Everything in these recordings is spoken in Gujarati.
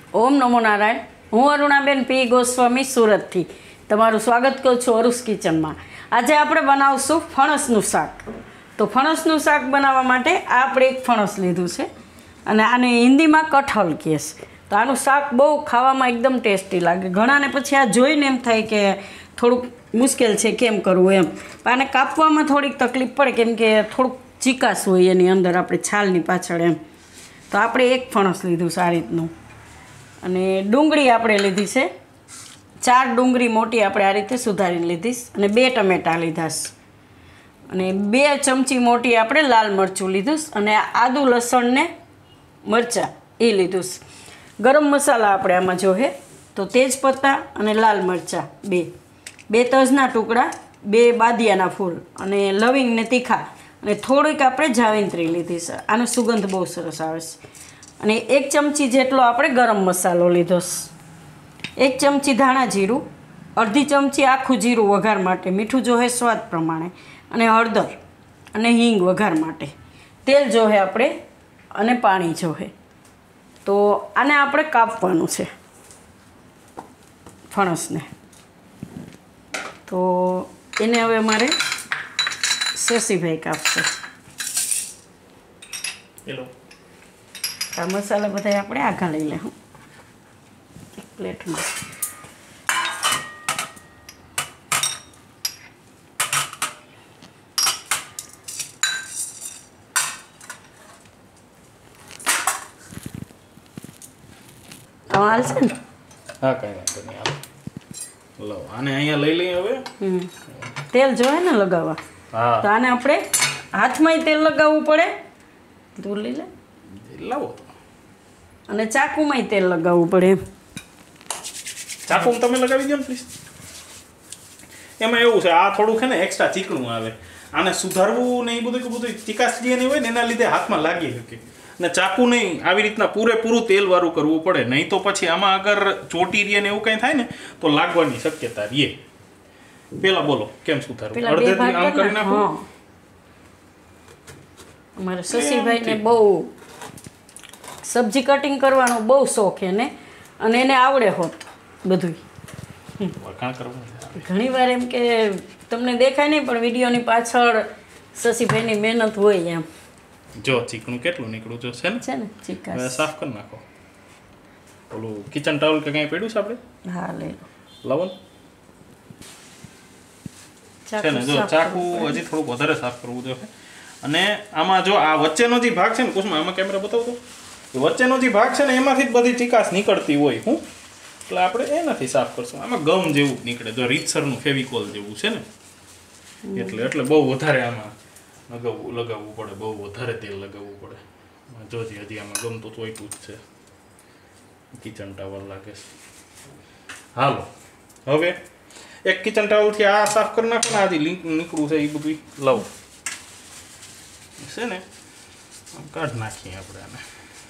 ઓમ નમો નારાયણ. હું અરુણાબેન પી ગોસ્વામી સુરતથી તમારું સ્વાગત કરું છું અરુઝ કિચનમાં. આજે આપણે બનાવશું ફણસનું શાક. તો ફણસનું શાક બનાવવા માટે આપણે એક ફણસ લીધું છે અને આને હિન્દીમાં કટહલ કહે છે. તો આનું શાક બહુ ખાવામાં એકદમ ટેસ્ટી લાગે. ઘણાને પછી આ જોઈને એમ થાય કે થોડુંક મુશ્કેલ છે કેમ કરવું એમ. આને કાપવામાં થોડીક તકલીફ પડે કેમ કે થોડુંક ચીકાશ હોય એની અંદર આપણે છાલની પાછળ એમ. તો આપણે એક ફણસ લીધું છે આ રીતનું અને ડુંગળી આપણે લીધી છે 4 ડુંગળી મોટી આપણે આ રીતે સુધારીને લીધીશ અને 2 ટમેટા લીધા છે અને 2 ચમચી મોટી આપણે લાલ મરચું લીધું અને આદુ લસણ ને મરચાં એ લીધું છે. ગરમ મસાલા આપણે આમાં જોહે તો તેજપત્તા અને લાલ મરચાં 2 તજના ટુકડા 2 બાદિયાના ફૂલ અને લવિંગ ને તીખા અને થોડીક આપણે જાવિત્રી લીધી છે. આનો સુગંધ બહુ સરસ આવે છે. અને 1 ચમચી જેટલો આપણે ગરમ મસાલો લીધો છે. 1 ચમચી ધાણા જીરું, અડધી ચમચી આખું જીરું વઘાર માટે, મીઠું જોહે સ્વાદ પ્રમાણે અને હળદર અને હિંગ વઘાર માટે, તેલ જોહે આપણે અને પાણી જોહે. તો આને આપણે કાપવાનું છે ફણસને. તો એને હવે અમારે શશીભાઈ કાપશે. હેલો. આ મસાલા બધા આપણે આઘા લઈ લેવું એક પ્લેટમાં. હાલશે ને? હા, કઈ વાંધો નહીં. હાલો લો, આને અહીંયા લઈ લઈએ હવે. તેલ જોઈએ ને લગાવવા. હા, તો આને આપણે હાથમાંય તેલ લગાવવું પડે. દૂર લઈ લે. લાવો. અને ચાકુમાંય તેલ લગાવવું પડે. ચાકુ તમે લગાવી દો ને પ્લીઝ. એમાં એવું છે, આ થોડું છે ને એક્સ્ટ્રા ચીકણું આવે. આને સુધારવું ને એ બધું ચીકાશ જે નહીં હોય ને એના લીધે હાથમાં લાગી શકે. ને ચાકુ નહીં, આવી રીતના પૂરેપૂરું તેલવાળું કરવું પડે. નહીં તો પછી આમાં અગર ચોટી રહે ને એવું કંઈ થાય ને તો લાગવાની શક્યતા રહે. પેલા બોલો કેમ સુધારવું? અડધેથી આમ કરી નાખો. અમારે શશીભાઈને બહુ સબ્જી કટિંગ કરવાનો બહુ શોખ એને અને એને આવડે હોત બધું. વખાણ કરવું ઘણી વાર એમ કે તમને દેખાય નહીં પણ વિડીયોની પાછળ શશીભાઈની મહેનત હોય એમ. જો ચીકણું કેટલું નીકળું જો છે ને ચીકાશ. સાફ કરી નાખો. ઓલું કિચન ટાવલ કે કંઈ પડ્યું છે આપણે? હા, લઈ લાવો છે ને. જો ચાકુ હજી થોડુંક વધારે સાફ કરવું જોઈએ. અને આમાં જો આ વચ્ચેનો જે ભાગ છે ને કુસમાં, આમાં કેમેરા બતાવતો, વચ્ચેનો જે ભાગ છે ને એમાંથી જ બધી ચીકાશ નીકળતી હોય. એટલે આપણે એનાથી સાફ કરશું. આમાં ગમ જેવું નીકળે, જો રીતસરનું ફેવિકોલ જેવું છે ને એટલે બહુ વધારે આમાં લગાવવું પડે. બહુ વધારે તેલ લગાવવું પડે. જોજી હજી આમાં ગમ તો ચોઈટું જ છે. કિચન ટાવલ લાગે છે. હાલો હવે એક કિચન ટાવલથી આ સાફ કરી નાખો ને. આથી લિંક નીકળવું છે એ બધું લાવો છે ને. કાઢ નાખીએ આપણે આને.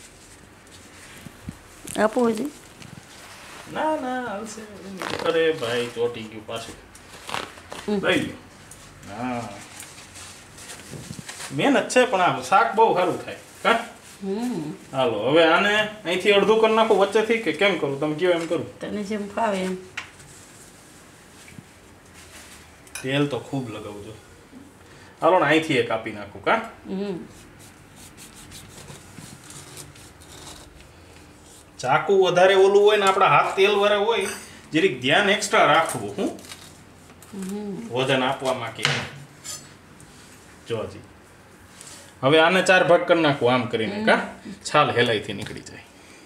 આપો હજી. ના હાલશે. અરે ભાઈ ચોટી ગયું પાછું. લઈ લો. હા, મહેનત છે પણ આ શાક બહુ સારું થાય. હા, હાલો હવે આને અહીંથી અડધું કરી નાખો વચ્ચેથી કે કેમ કરું? તમે કયો એમ કરું. તને જેમ ફાવે એમ. તેલ તો ખૂબ લગાવજો. હાલો ને અહીંથી એક આપી નાખું. કા ચાકુ વધારે ઓલું હોય ને આપણા હાથ તેલ વાળા હોય, જરીક ધ્યાન એક્સ્ટ્રા રાખવું. વજન આપવામાં કે જોજી. હવે આને 4 ભાગ કરી નાખવું આમ કરીને. કા છાલ હેલાઈથી નીકળી જાય.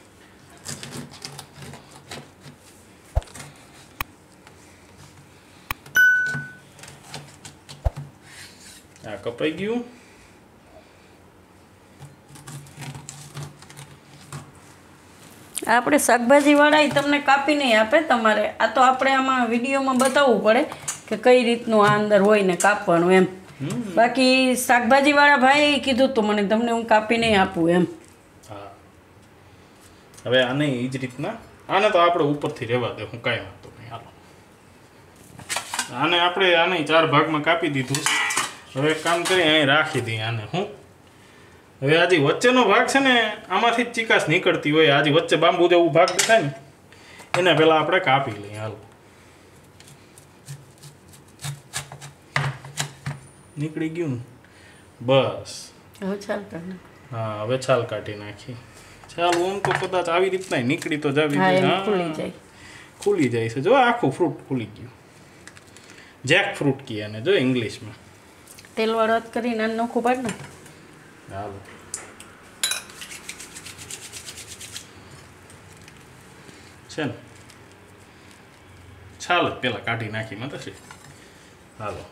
આ કપાઈ ગયું. આપણે શાકભાજીવાળા તમને કાપી નહીં આપે તમારે. આ તો આપણે આમાં વિડીયોમાં બતાવવું પડે કે કઈ રીતનું આ અંદર હોય ને કાપવાનું એમ. બાકી શાકભાજીવાળા ભાઈ કીધું તો મને તમને હું કાપી નહીં આપું એમ. હા, હવે આને એ જ રીતના આને તો આપણે ઉપરથી રહેવા દે. હું કાંઈ વાંધો નહીં. હાલો આને આને 4 ભાગમાં કાપી દીધું. હવે કામ કરી અહીં રાખી દઈએ આને. હવે આજે વચ્ચેનો ભાગ છે ને આમાંથી જ ચીકાશ નીકળતી હોય. આજે વચ્ચે બાંબુ જેવું ભાગ દેખાય ને એને પહેલા આપણે કાપી લઈએ. હાલો નીકળી ગયું ને બસ. હવે છાલ કાઢી. હા હવે છાલ કાઢી નાખી. ચાલ ઓમ તો કદાચ આવી રીતના નીકળી તો જાવી જોઈએ. ખુલી જાય છે જો આખું ફ્રૂટ ખુલી ગયું. જેકફ્રૂટ કહે ને જો ઇંગ્લિશમાં. તેલ વાળો વાત કરીને નોખું પાડ ને. હાલો છે ને છાલ જ પેલા કાઢી નાખી મતલબ. હાલો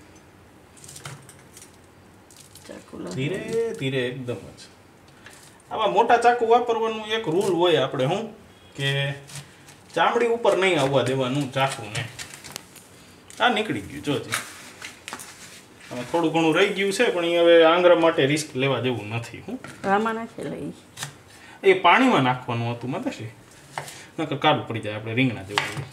ધીરે ધીરે એકદમ જ. આમાં મોટા ચાકુ વાપરવાનું એક રૂલ હોય આપણે શું કે ચામડી ઉપર નહીં આવવા દેવાનું ચાકુને. આ નીકળી ગયું જોજી. આમાં થોડું ઘણું રહી ગયું છે પણ એ હવે આંગળા માટે રિસ્ક લેવા જેવું નથી. હું આમાં નાખી લઈ. એ પાણીમાં નાખવાનું હતું માતાશ્રી, નકર કાળું પડી જાય આપણે રીંગણા જેવું.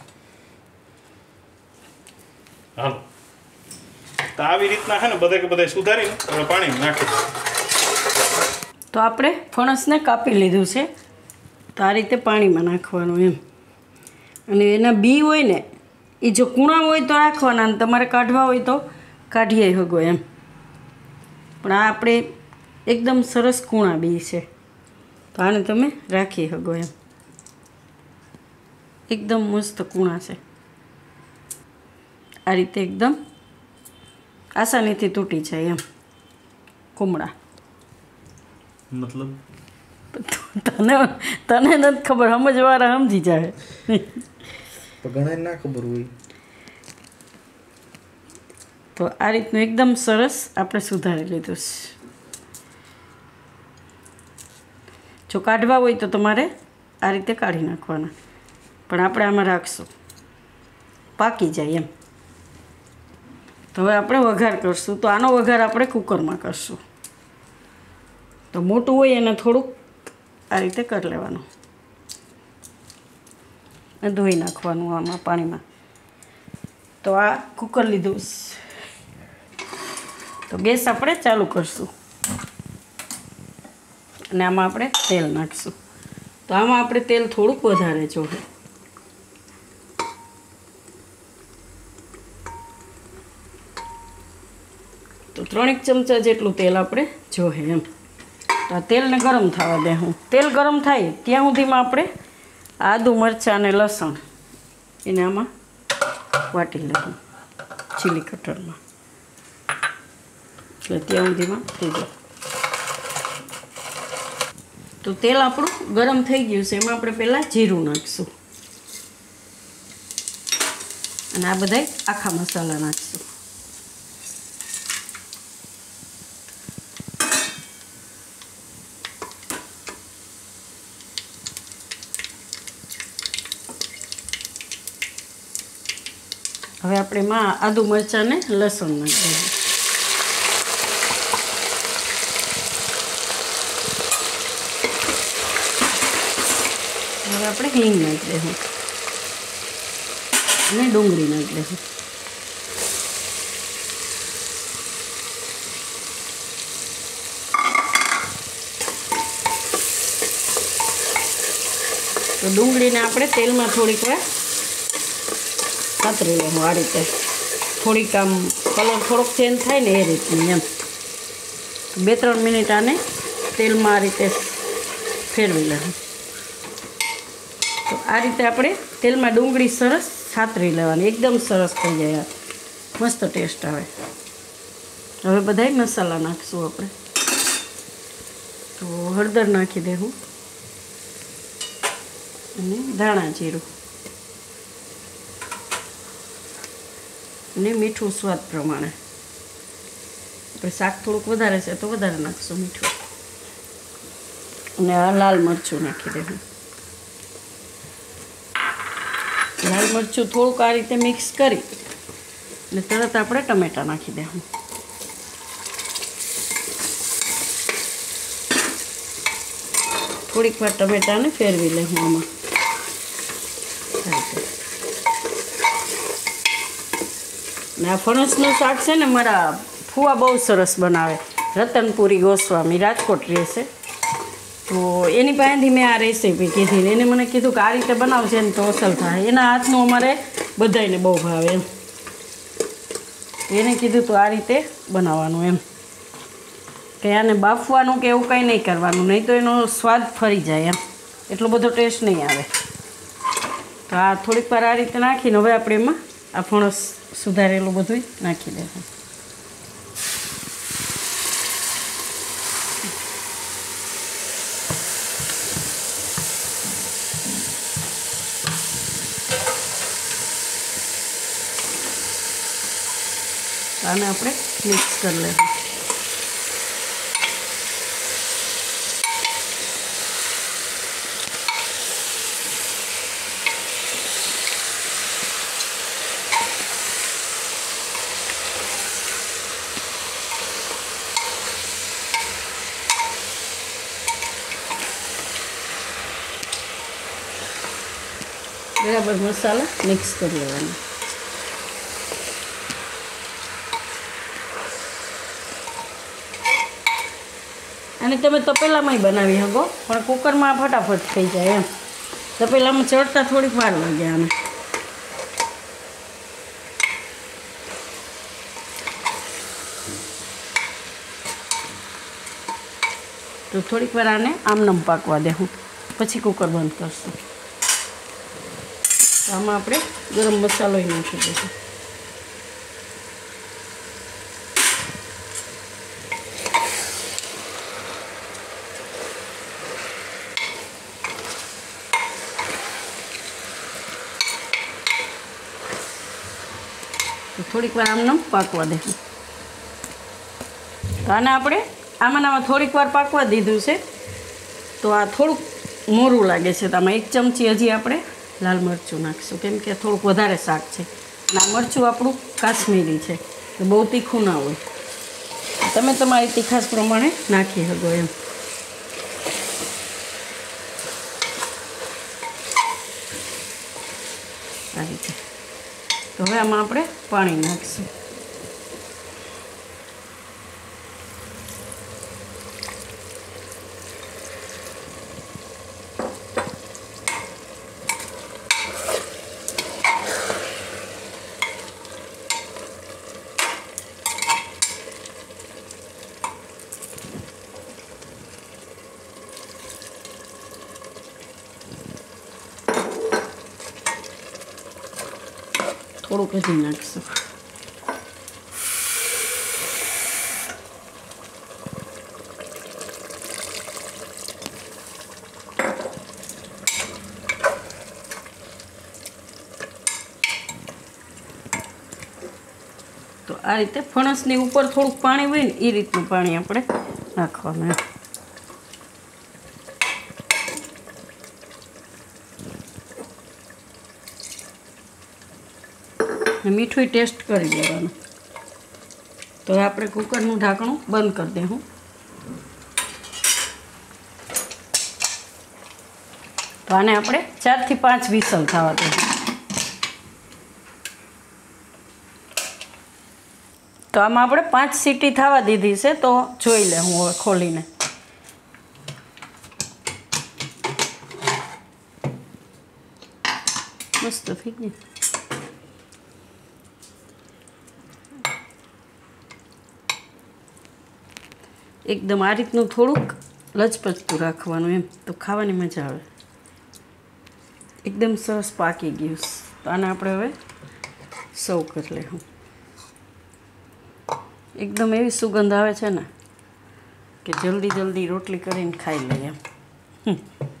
હાલો તો આવી રીતના છે ને બધે સુધારીને આપણે પાણીમાં નાખી દઈએ. તો આપણે ફણસને કાપી લીધું છે. તો આ રીતે પાણીમાં નાખવાનું એમ. અને એના બી હોય ને એ જો કૂણા હોય તો રાખવાના, અને તમારે કાઢવા હોય તો કાઢીએ હગો એમ. પણ આ આપણે એકદમ સરસ કૂણા બી છે તો આને તમે રાખી હગો એમ. એકદમ મસ્ત કૂણા છે. આ રીતે એકદમ આસાનીથી તૂટી જાય એમ કુમળા. મતલબ તને નથી ખબર, સમજવાળા સમજી જાય. ઘણા ના ખબર હોય તો આ રીતનું એકદમ સરસ આપણે સુધારી લીધું છે. જો કાઢવા હોય તો તમારે આ રીતે કાઢી નાખવાના, પણ આપણે આમાં રાખશું પાકી જાય એમ. તો હવે આપણે વઘાર કરશું. તો આનો વઘાર આપણે કુકરમાં કરશું. તો મોટું હોય એને થોડુંક આ રીતે કરી લેવાનું, ધોઈ નાખવાનું આમાં પાણીમાં. તો આ કુકર લીધું. તો ગેસ આપણે ચાલુ કરશું અને આમાં આપણે તેલ નાખીશું. તો આમાં આપણે તેલ થોડુંક વધારે જોઈએ. તો 3 ચમચા જેટલું તેલ આપણે જોઈએ એમ. તો આ તેલને ગરમ થવા દે. હું તેલ ગરમ થાય ત્યાં સુધીમાં આપણે આદુ મરચાં અને લસણ એને આમાં વાટી લઈશું ચીલી કટરમાં. એટલે ત્યાં સુધીમાં થઈ જાય. તો તેલ આપણું ગરમ થઈ ગયું છે. એમાં આપણે પહેલાં જીરું નાખીશું અને આ બધા આખા મસાલા નાખીશું. હવે આપણે એમાં આદુ મરચાં ને લસણ નાખી દઈએ. હવે આપણે હિંગ નાખી દઈશું અને ડુંગળી નાખી દઈશું. તો ડુંગળીને આપણે તેલમાં થોડીક વાર સાતરી લેવું આ રીતે. થોડીક આમ કલર થોડોક ચેન્જ થાય ને એ રીતની એમ. 2-3 મિનિટ આને તેલમાં આ રીતે ફેરવી લેવું. તો આ રીતે આપણે તેલમાં ડુંગળી સરસ સાતરી લેવાની. એકદમ સરસ થઈ જાય, મસ્ત ટેસ્ટ આવે. હવે બધાય મસાલા નાખીશું આપણે. તો હળદર નાખી દેવું અને ધાણા જીરું અને મીઠું સ્વાદ પ્રમાણે. આપણે શાક થોડુંક વધારે છે તો વધારે નાખશું મીઠું. અને આ લાલ મરચું નાખી દેવું. લાલ મરચું થોડુંક આ રીતે મિક્સ કરી અને તરત આપણે ટમેટાં નાખી દેવું. થોડીક વાર ટમેટાને ફેરવી લેવું આમાં. ને આ ફણસનું શાક છે ને મારા ફુવા બહુ સરસ બનાવે. રતનપુરી ગોસ્વામી, રાજકોટ રહે છે. તો એની પાસેથી મેં આ રેસીપી કીધી ને એને મને કીધું કે આ રીતે બનાવશે ને તો અસલ થાય. એના હાથનું અમારે બધાયને બહુ ભાવે એમ. એને કીધું તો આ રીતે બનાવવાનું એમ, કે આને બાફવાનું કે એવું કંઈ નહીં કરવાનું, નહીં તો એનો સ્વાદ ફરી જાય એમ, એટલો બધો ટેસ્ટ નહીં આવે. તો આ થોડીક વાર આ રીતે નાખીને હવે આપણે એમાં આ ફણસ સુધારેલું બધું નાખી દઈશું. આને આપણે મિક્સ કરી લઈશું. બરાબર મસાલા મિક્સ કરી લેવાનો. અને તમે તપેલામાંય બનાવી શકો, પણ કુકરમાં ફટાફટ થઈ જાય એમ. તપેલામાં ચડતા થોડીક વાર લાગે આને. તો થોડીક વાર આને આમનામ પાકવા દેવું, પછી કુકર બંધ કરશું. તો આમાં આપણે ગરમ મસાલો નાખી દઈશું. થોડીક વાર આમનામ પાકવા દેવું. તો આને આપણે આમાં થોડીક વાર પાકવા દીધું છે. તો આ થોડુંક મોરું લાગે છે, તો આમાં 1 ચમચી હજી આપણે લાલ મરચું નાખીશું, કેમ કે થોડુંક વધારે શાક છે. અને આ મરચું આપણું કાશ્મીરી છે, તો બહુ તીખું ના હોય. તમે તમારી તીખાશ પ્રમાણે નાખી શકો એમ. આ રીતે. તો હવે આમાં આપણે પાણી નાખીશું. થોડુંક હજી નાખીશું. તો આ રીતે ફણસની ઉપર થોડુંક પાણી હોય ને એ રીતનું પાણી આપણે નાખવાનું. મીઠું ટેસ્ટ કરી લેવાનું. તો આપણે કુકરનું ઢાંકણું બંધ કરી દઈશું. તો આને આપણે 4 થી 5 વિસલ થવા દઈશું. તો આમાં આપણે 5 સીટી થવા દીધી છે, તો જોઈ લે હું હવે ખોલીને. મસ્ત થઈ ગઈ. એકદમ આ રીતનું થોડુંક લચપચતું રાખવાનું એમ, તો ખાવાની મજા આવે. એકદમ સરસ પાકી ગયું. તો આને આપણે હવે સર્વ કરી લઈશું. એકદમ એવી સુગંધ આવે છે ને કે જલ્દી જલ્દી રોટલી કરીને ખાઈ લઈએ એમ.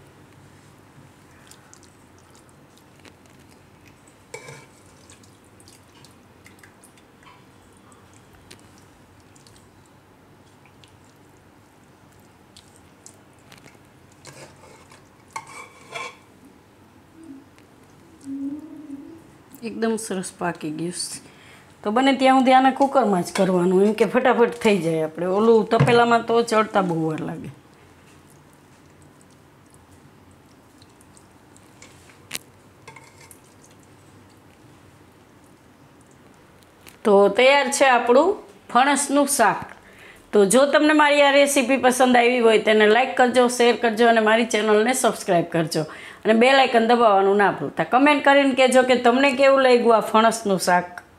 એકદમ સરસ પાકી ગયું. તો બને ત્યાં સુધી આને કુકરમાં જ કરવાનું, એમ કે ફટાફટ થઈ જાય. આપણે ઓલું તપેલામાં તો ચડતા બહુ વાર લાગે. તો તૈયાર છે આપણું ફણસનું શાક. તો જો તમને મારી આ રેસીપી પસંદ આવી હોય તેને લાઇક કરજો, શેર કરજો અને મારી ચેનલને સબસ્ક્રાઈબ કરજો અને બેલ આઇકન દબાવવાનું ના ભૂલતા. કમેન્ટ કરીને કહેજો કે તમને કેવું લાગ્યું આ ફણસનું શાક.